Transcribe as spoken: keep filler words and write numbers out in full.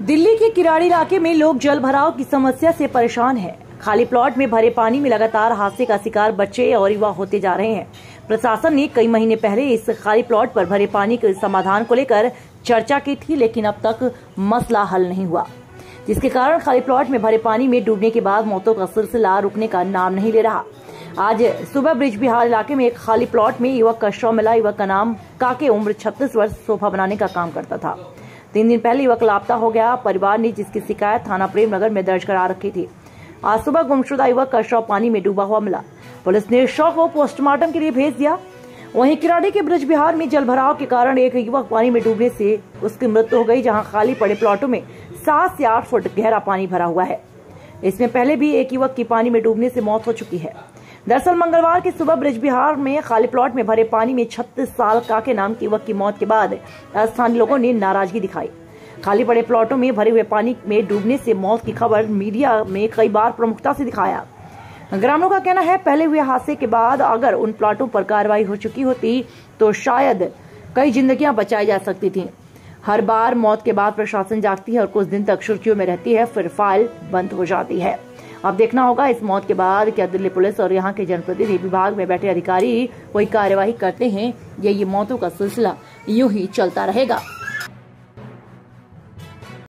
दिल्ली के किराड़ी इलाके में लोग जल भराव की समस्या से परेशान हैं। खाली प्लॉट में भरे पानी में लगातार हादसे का शिकार बच्चे और युवा होते जा रहे हैं। प्रशासन ने कई महीने पहले इस खाली प्लॉट पर भरे पानी के समाधान को लेकर चर्चा की थी, लेकिन अब तक मसला हल नहीं हुआ, जिसके कारण खाली प्लॉट में भरे पानी में डूबने के बाद मौतों का सिलसिला रुकने का नाम नहीं ले रहा। आज सुबह ब्रिज बिहार इलाके में एक खाली प्लॉट में युवक का शव मिला। युवक का नाम काके, उम्र छत्तीस वर्ष, सोफा बनाने का काम करता था। तीन दिन पहले युवक लापता हो गया। परिवार ने जिसकी शिकायत थाना प्रेम नगर में दर्ज करा रखी थी। आज सुबह गुमशुदा युवक का शव पानी में डूबा हुआ मिला। पुलिस ने शव को पोस्टमार्टम के लिए भेज दिया। वहीं किराड़ी के ब्रिज बिहार में जल भराव के कारण एक युवक पानी में डूबने से उसकी मृत्यु हो गई, जहां खाली पड़े प्लॉटों में सात से आठ फुट गहरा पानी भरा हुआ है। इसमें पहले भी एक युवक की पानी में डूबने से मौत हो चुकी है। दरअसल मंगलवार की सुबह ब्रिज बिहार में खाली प्लॉट में भरे पानी में छत्तीस साल काके नाम के युवक की मौत के बाद स्थानीय लोगों ने नाराजगी दिखाई। खाली पड़े प्लॉटों में भरे हुए पानी में डूबने से मौत की खबर मीडिया में कई बार प्रमुखता से दिखाया। ग्रामीणों का कहना है, पहले हुए हादसे के बाद अगर उन प्लॉटों पर कार्रवाई हो चुकी होती तो शायद कई जिंदगियां बचाई जा सकती थीं। हर बार मौत के बाद प्रशासन जागती है और कुछ दिन तक सुर्खियों में रहती है, फिर फाइल बंद हो जाती है। अब देखना होगा इस मौत के बाद क्या दिल्ली पुलिस और यहाँ के जनप्रतिनिधि विभाग में बैठे अधिकारी कोई कार्यवाही करते हैं या ये मौतों का सिलसिला यूं ही चलता रहेगा।